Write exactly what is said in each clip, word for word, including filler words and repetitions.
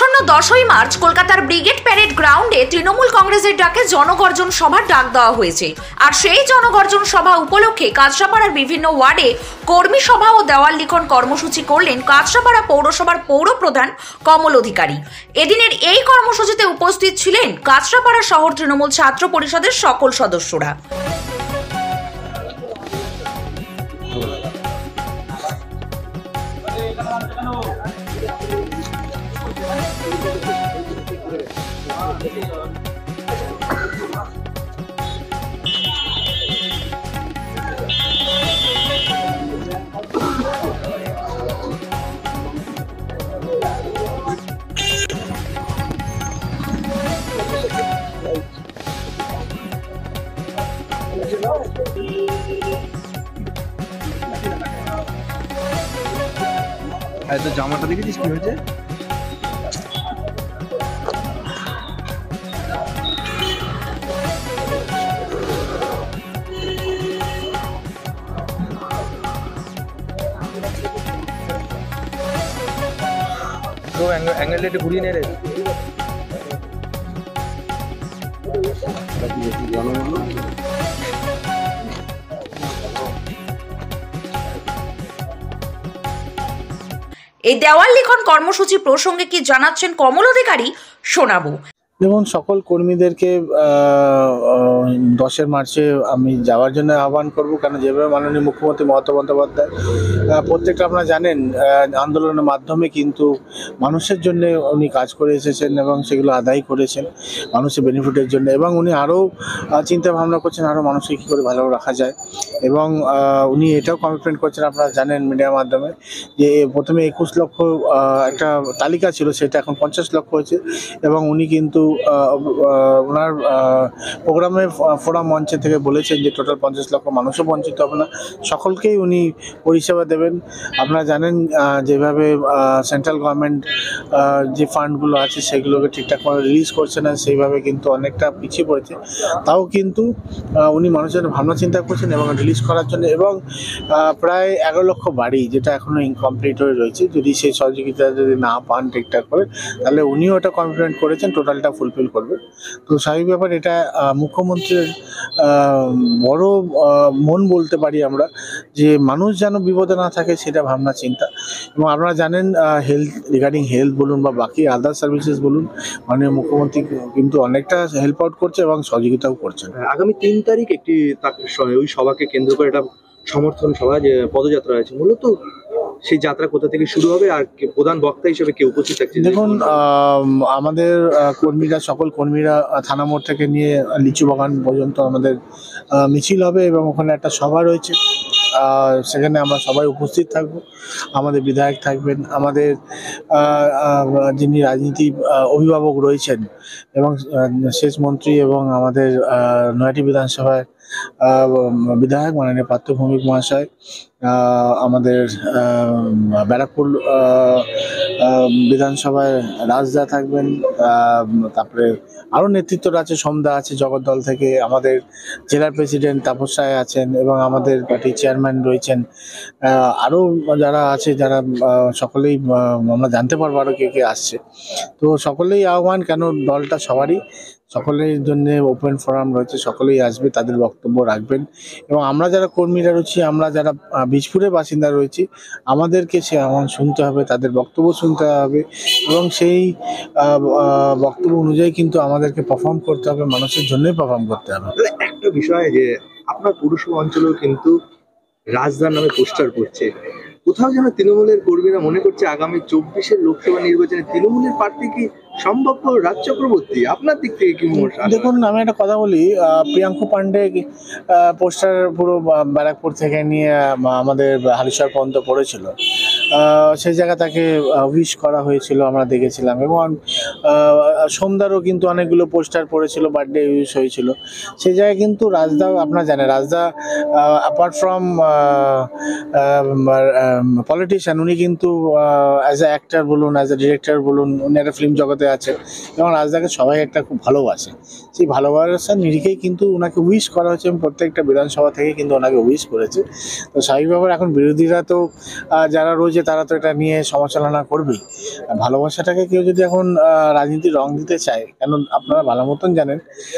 আসন্ন দশই মার্চ কলকাতার ব্রিগেড প্যারেড গ্রাউন্ডে তৃণমূল কংগ্রেসের ডাকে জনগর্জন সভার ডাক দেওয়া হয়েছে। আর সেই জনগর্জন সভা উপলক্ষে কাঁচরাপাড়ার বিভিন্ন ওয়ার্ডে কর্মী সভা ও দেওয়াল লিখন কর্মসূচি করলেন কাঁচরাপাড়া পৌরসভার পৌরপ্রধান কমল অধিকারী। এদিনের এই কর্মসূচিতে উপস্থিত ছিলেন কাঁচরাপাড়া শহর তৃণমূল ছাত্র পরিষদের সকল সদস্যরা। তো জামাটা দেখেছিস কি হয়েছে? তো অ্যাঙ্গেলটা একটু ঘুরিয়ে নে রে। এই দেওয়াল লিখন কর্মসূচি প্রসঙ্গে কি জানাচ্ছেন কমল অধিকারী শোনাবো। দেখুন, সকল কর্মীদেরকে দশের মার্চে আমি যাওয়ার জন্য আহ্বান করব, কারণ যেভাবে মাননীয় মুখ্যমন্ত্রী মমতা বন্দ্যোপাধ্যায় প্রত্যেকটা আপনারা জানেন আন্দোলনের মাধ্যমে কিন্তু মানুষের জন্য উনি কাজ করে এসেছেন এবং সেগুলো আদায় করেছেন মানুষের বেনিফিটের জন্য, এবং উনি আরও চিন্তা ভাবনা করছেন আরও মানুষকে কী করে ভালো রাখা যায়। এবং উনি এটাও কমিটমেন্ট করছেন, আপনারা জানেন মিডিয়ার মাধ্যমে, যে প্রথমে একুশ লক্ষ একটা তালিকা ছিল, সেটা এখন পঞ্চাশ লক্ষ হয়েছে। এবং উনি কিন্তু ওনার প্রোগ্রামে ফোরাম মঞ্চে থেকে বলেছেন যে টোটাল পঞ্চাশ লক্ষ মানুষও বঞ্চিত হবে না, সকলকেই উনি পরিষেবা দেবেন। আপনারা জানেন যেভাবে সেন্ট্রাল গভর্নমেন্ট যে ফান্ডগুলো আছে সেগুলোকে ঠিকঠাক করে রিলিজ করছে না, সেইভাবে কিন্তু অনেকটা পিছিয়ে পড়েছে। তাও কিন্তু উনি মানুষের ভাবনা চিন্তা করছেন এবং রিলিজ করার জন্য, এবং প্রায় এগারো লক্ষ বাড়ি যেটা এখনও ইনকমপ্লিট হয়ে রয়েছে, যদি সেই সহযোগিতা যদি না পান ঠিকঠাক করে, তাহলে উনিও ওটা কমিটমেন্ট করেছেন টোটালটা ফুলফিল করবে। তো স্বাভাবিক ব্যাপার, এটা মুখ্যমন্ত্রীর বড় মন বলতে পারি আমরা, যে মানুষ যেন বিপদে না থাকে সেটা ভাবনা চিন্তা। এবং আপনারা জানেন হেলথ রিগার্ডিং হেলথ বলুন বা বাকি আদার সার্ভিসেস বলুন, মাননীয় মুখ্যমন্ত্রী কিন্তু অনেকটা হেল্প আউট করছে এবং সহযোগিতাও করছেন। আগামী তিন তারিখ একটি ওই সভাকে কেন্দ্র করে একটা সমর্থন সভা যে পদযাত্রা আছে, মূলত সেই যাত্রা কোথা থেকে শুরু হবে আর প্রধান বক্তা হিসেবে কে উপস্থিত থাকছে? দেখুন, আমাদের কর্মীরা সকল কর্মীরা থানা মোড় থেকে নিয়ে লিচু বাগান পর্যন্ত আমাদের মিছিল হবে এবং ওখানে একটা সভা রয়েছে, সেখানে আমরা সবাই উপস্থিত থাকব। আমাদের বিধায়ক থাকবেন, আমাদের যিনি রাজনীতি অভিভাবক রয়েছেন এবং সেচ মন্ত্রী এবং আমাদের নয়াটি বিধানসভায় বিধায়ক মাননীয় পার্থ ভৌমিক মহাশয়, আমাদের ব্যারাকপুর বিধানসভায় রাজদা থাকবেন, তারপরে আরও নেতৃত্বরা আছে, সমদা আছে জগদ্দল থেকে, আমাদের জেলার প্রেসিডেন্ট তাপস রায় আছেন এবং আমাদের পার্টির চেয়ারম্যান রয়েছেন, আরও যারা আছে যারা সকলেই আমরা জানতে পারবো আরও কে কে আসছে। তো সকলেই আহ্বান, কেন দলটা সবারই, সকলের জন্য ওপেন ফোরাম রয়েছে, সকলেই আসবে, তাদের বক্তব্য রাখবেন। এবং আমরা যারা কর্মীরা রয়েছি, আমরা যারা বীজপুরের বাসিন্দা রয়েছি, আমাদেরকে সে আহ্বান শুনতে হবে, তাদের বক্তব্য শুনতে হবে এবং সেই বক্তব্য অনুযায়ী কিন্তু আমাদেরকে পারফর্ম করতে হবে, মানুষের জন্যই পারফর্ম করতে হবে। একটা বিষয় যে আপনার পুরসভা অঞ্চলেও কিন্তু রাজদার নামে পোস্টার পড়ছে, কোথাও যেন তৃণমূলের কর্মীরা মনে করছে আগামী চব্বিশের লোকসভা নির্বাচনে তৃণমূলের প্রার্থী কি সম্ভাব্য রাজ চক্রবর্তী। আপনার দিক থেকে কি মনে হয়? দেখুন, আমি একটা কথা বলি, প্রিয়াঙ্কু পান্ডে পোস্টার পুরো ব্যারাকপুর থেকে নিয়ে আমাদের হালিশহর পর্যন্ত পড়েছিল, সেই জায়গা তাকে উইশ করা হয়েছিল, আমরা দেখেছিলাম। এবং সোমদারও কিন্তু অনেকগুলো পোস্টার পড়েছিল, বার্থডে উইশ হয়েছিল সেই জায়গায়। কিন্তু রাজদা আপনারা জানেন, রাজদা অ্যাপার্ট ফ্রম পলিটিশিয়ান, উনি কিন্তু অ্যাজ এ অ্যাক্টার বলুন, অ্যাজ এ ডিরেক্টর বলুন, উনি একটা ফিল্ম জগতে আছে এবং রাজদাকে সবাই একটা খুব ভালোবাসে। সেই ভালোবাসার নিরিখেই কিন্তু ওনাকে উইশ করা হচ্ছে এবং প্রত্যেকটা বিধানসভা থেকে কিন্তু ওনাকে উইশ করেছে। তো স্বাভাবিকভাবে এখন বিরোধীরা তো যারা রোজ যে তারা তো এটা নিয়ে সমালোচনা করবেই। ভালোবাসাটাকে কেউ যদি এখন রাজনীতির রং দিতে চায়, কেন আপনারা ভালো মতন জানেন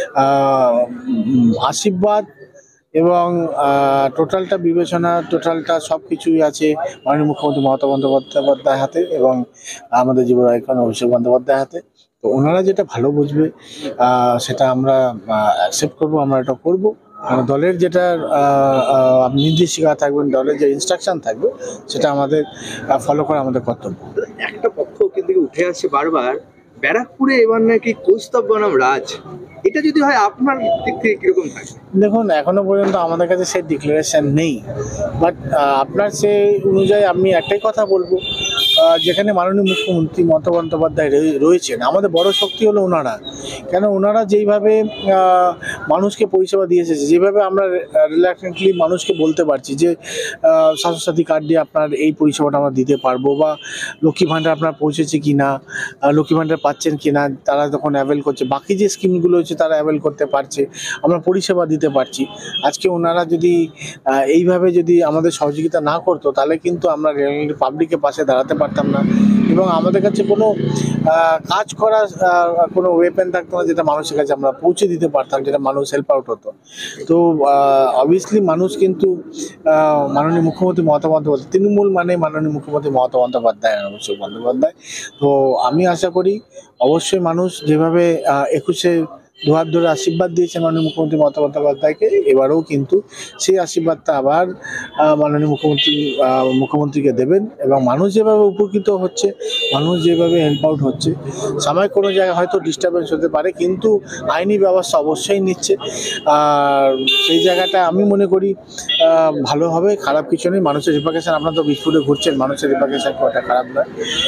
আশীর্বাদ এবং টোটালটা বিবেচনা, টোটালটা সব কিছুই আছে মাননীয় মুখ্যমন্ত্রী মমতা বন্দ্যোপাধ্যায়ের হাতে এবং আমাদের যুব আইকন অভিষেক বন্দ্যোপাধ্যায়ের হাতে। তো ওনারা যেটা ভালো বুঝবে সেটা আমরা অ্যাকসেপ্ট করবো, আমরা এটা করবো। দলের যেটা নির্দেশিকা থাকবেন, দলের যে ইনস্ট্রাকশন থাকবে সেটা আমাদের ফলো করা আমাদের কর্তব্য। একটা পক্ষ কিন্তু উঠে আসছে বারবার, ব্যারাকপুরে এবার নাকি কৌস্তব বনাম রাজ, এটা যদি হয় আপনার দিক থেকে কিরকম থাকে? দেখুন, এখনো পর্যন্ত আমাদের কাছে সেই ডিক্লারেশন নেই, বাট আপনার সেই অনুযায়ী আমি একটাই কথা বলবো, যেখানে মাননীয় মুখ্যমন্ত্রী মমতা বন্দ্যোপাধ্যায় রয়েছেন, আমাদের বড় শক্তি হলো ওনারা। কেন ওনারা যেইভাবে মানুষকে পরিষেবা দিয়ে এসেছে, যেভাবে আমরা রিল্যাক্সেন্টলি মানুষকে বলতে পারছি যে স্বাস্থ্যসাথী কার্ড দিয়ে আপনার এই পরিষেবাটা আমরা দিতে পারবো, বা লক্ষ্মী ভাণ্ডার আপনার পৌঁছেছে কি না, লক্ষ্মী ভাণ্ডার পাচ্ছেন কি না, তারা তখন অ্যাভেল করছে, বাকি যে স্কিমগুলো হচ্ছে তারা অ্যাভেল করতে পারছে, আমরা পরিষেবা দিতে পারছি। আজকে ওনারা যদি এইভাবে যদি আমাদের সহযোগিতা না করতো, তাহলে কিন্তু আমরা পাবলিকের পাশে দাঁড়াতে পারতাম না, এবং আমাদের কাছে কোনো কাজ করা কোনো ওয়েপেন থাকতো না যেটা মানুষের কাছে আমরা পৌঁছে দিতে পারতাম, যেটা মানুষ হেল্প আউট হতো। তো অবভিয়াসলি মানুষ কিন্তু মাননীয় মুখ্যমন্ত্রী মমতা বন্দ্যোপাধ্যায়, তৃণমূল মানে মাননীয় মুখ্যমন্ত্রী মমতা বন্দ্যোপাধ্যায় অভিষেক বন্দ্যোপাধ্যায়। তো আমি আশা করি অবশ্যই মানুষ যেভাবে একুশে দুহাত ধরে আশীর্বাদ দিয়েছে মাননীয় মুখ্যমন্ত্রী মমতা বন্দ্যোপাধ্যায়কে, এবারেও কিন্তু সেই আশীর্বাদটা আবার মাননীয় মুখ্যমন্ত্রী মুখ্যমন্ত্রীকে দেবেন, এবং মানুষ যেভাবে উপকৃত হচ্ছে, মানুষ যেভাবে হেল্প আউট হচ্ছে, সাময়িক কোনো জায়গায় হয়তো ডিস্টারবেন্স হতে পারে, কিন্তু আইনি ব্যবস্থা অবশ্যই নিচ্ছে। আর সেই জায়গাটা আমি মনে করি ভালো হবে, খারাপ কিছু নেই। মানুষের রিপার্কেশন, আপনারা তো বিস্ফোরে ঘুরছেন, মানুষের রিপার্কেশন খুব একটা খারাপ নয়,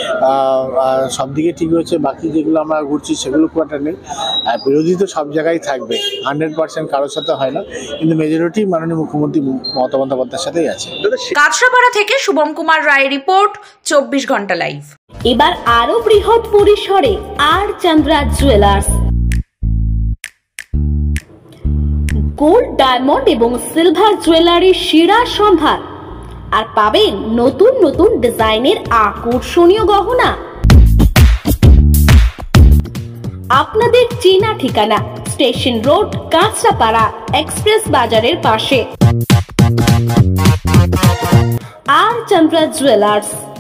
সব দিকে ঠিক হয়েছে। বাকি যেগুলো আমরা ঘুরছি সেগুলো খুব একটা নেই। আর বিরোধী তো সব জায়গায় থাকবে, হান্ড্রেড পার্সেন্ট কারোর সাথে হয় না, কিন্তু মেজরিটি মাননীয় মুখ্যমন্ত্রী মমতা বন্দ্যোপাধ্যায়ের সাথেই আছে। কাছড়াপাড়া থেকে শুভম কুমার রায় রিপোর্ট, চব্বিশ ঘন্টা লাইভ। এবার আরো বৃহৎ পরিসরে আর চন্দ্রা জুয়েলার্স, গোল্ড, ডায়মন্ড এবং সিলভার জুয়েলারির সেরা সম্ভার, আর পাবেন নতুন নতুন ডিজাইনের আকর্ষণীয় গহনা। আপনাদের চেনা ঠিকানা স্টেশন রোড, কাঁচরাপাড়া, এক্সপ্রেস বাজারের পাশে আর চন্দ্রা জুয়েলার্স।